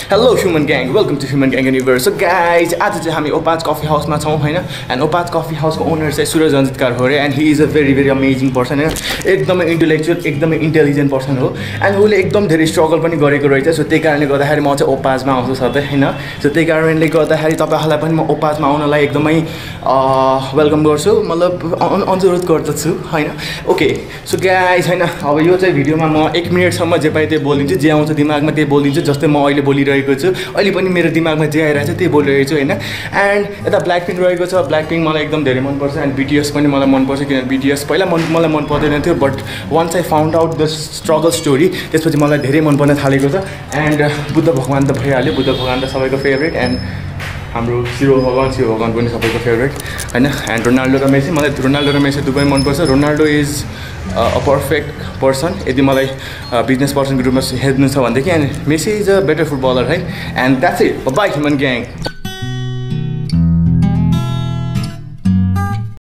Hello human gang, welcome to Human Gang Universe. So guys, आज चाहिँ हामी Opas coffee हाउसमा छौँ हैन एन्ड ओपाज कफी हाउसको ओनर चाहिँ सुरज रञ्जितकार हो रे and he is a very amazing person हैन एकदमै इन्टेलेक्चुअल एकदमै इन्टेलिजेन्ट पर्सन हो एन्ड उसले एकदम धेरै स्ट्रगल पनि गरेको रहेछ सो त्यही कारणले गर्दाखेरि म चाहिँ ओपाजमा आउँछु सधैँ हैन सो त्यही कारणले गर्दाखेरि तपाईहरुलाई पनि म ओपाजमा आउनलाई एकदमै वेलकम गर्छु मतलब अनुरोध गर्दछु हैन ओके सो गाइस हैन अब यो चाहिँ भिडियोमा म 1 मिनेटसम्म जे पाए त्यही बोलिदिन्छु जे आउँछ दिमागमा त्यही बोलिदिन्छु जस्तै म अहिले बोलिरहेको छु अहिले पनि मेरो दिमागमा जे आइरहेछ त्यही बोलिरहेको छु हैन एन्ड यता ब्ल्याक पिङ्क रहेको छ ब्ल्याक पिङ्क मलाई एकदम धेरै मन पर्छ एन्ड बीटीएस पनि मलाई मन पर्छ किनभने बीटीएस पहिला मलाई मन पर्दैन थियो but once I found out the struggle story त्यसपछि मलाई धेरै मन पर्न थालेको छ एन्ड बुद्ध भगवान त भइहाल्यो बुद्ध भगवान त सबैको फेभरेट एन्ड हाम्रो शिव भगवान पनि सबैको फेभरेट हैन एन्ड रोनाल्डो र मेसी मलाई रोनाल्डो र मेसी दुवै मन पर्छ Ronaldo is a perfect person यदि मलाई बिजनेस पर्सनको रूपमा हेर्नु छ भनेदेखि and Messi is a better footballer है and that's it bye human gang